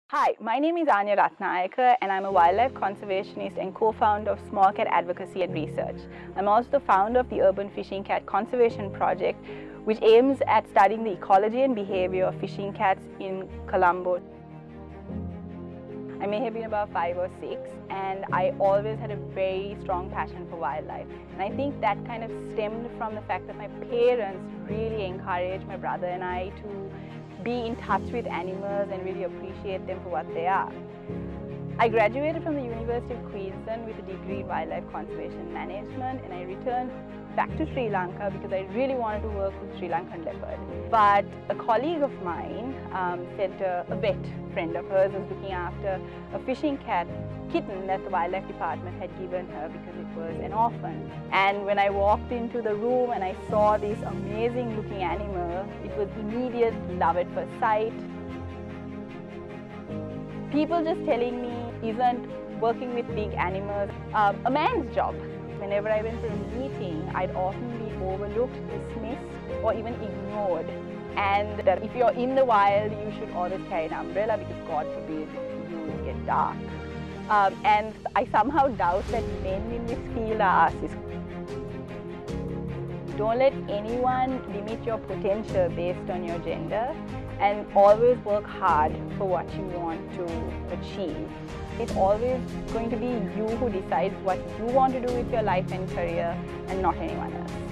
Hi, my name is Anya Ratnayaka and I'm a wildlife conservationist and co-founder of Small Cat Advocacy and Research. I'm also the founder of the Urban Fishing Cat Conservation Project, which aims at studying the ecology and behavior of fishing cats in Colombo. I may have been about 5 or 6, and I always had a very strong passion for wildlife. And I think that kind of stemmed from the fact that my parents really encouraged my brother and I to be in touch with animals and really appreciate them for what they are. I graduated from the University of Queensland with a degree in wildlife conservation management, and I returned back to Sri Lanka because I really wanted to work with Sri Lankan leopard. But a colleague of mine said a vet friend of hers was looking after a fishing cat kitten that the wildlife department had given her because it was an orphan. And when I walked into the room and I saw this amazing looking animal, it was immediate love at first sight. People just telling me isn't working with big animals a man's job. Whenever I went for a meeting, I'd often be overlooked, dismissed, or even ignored. And that if you're in the wild, you should always carry an umbrella because God forbid you get dark. And I somehow doubt that men in this field are assist. Don't let anyone limit your potential based on your gender, and always work hard for what you want to achieve. It's always going to be you who decides what you want to do with your life and career, and not anyone else.